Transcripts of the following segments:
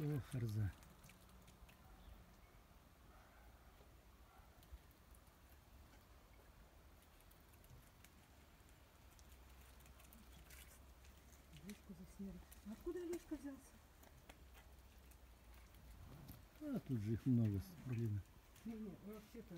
О, харза. Олежку засняли. Откуда Олежка взялся? А тут же их много, блин. Не, вообще-то.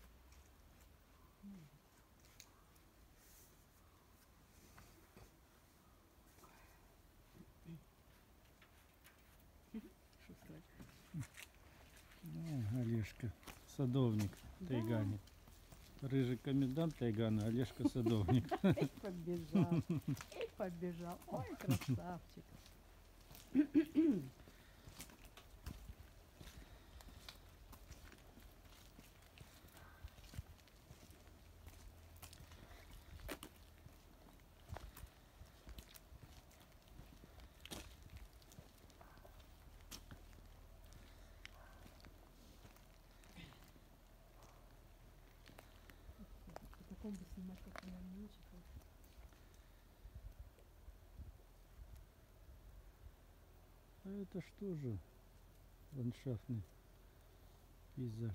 Шустрый. Олежка, садовник Тайгани. Рыжий комендант Тайгана, Олежка садовник. Эй, побежал. Эй, побежал. Ой, красавчик. По такому бы снимать, как я не очень хочу. А это что же? Ландшафтный пейзаж.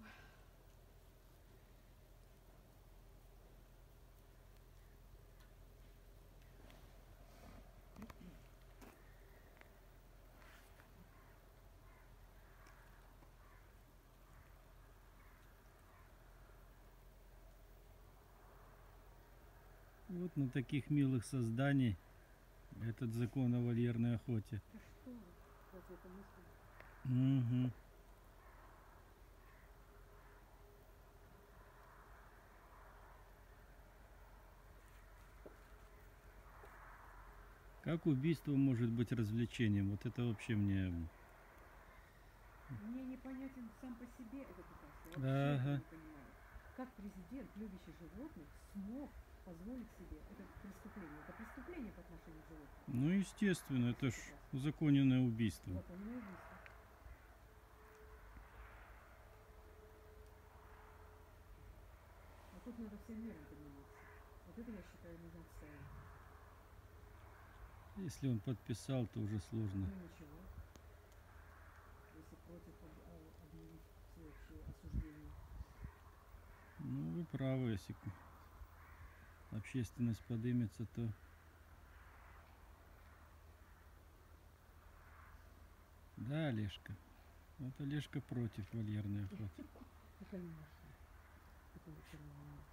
Вот на таких милых созданий этот закон о вольерной охоте. Да что вы? Разве это мысль? Угу. Как убийство может быть развлечением? Вот это вообще мне... Мне непонятен сам по себе этот указ. Я Ага. вообще не понимаю. Как президент, любящий животных, смог позволить себе это преступление? Это преступление по отношению к животным. Ну, естественно, это ж узаконенное убийство. Законное убийство. А тут надо всем миром подниматься. Вот это, я считаю, нужно отставить. Если он подписал, то уже сложно. Ну ничего. Если против объявить всеобщее осуждение. Ну, вы правы, если общественность поднимется, то... Да, Олежка. Вот Олежка против вольерной охоты. Ну, конечно. Такого черного нет.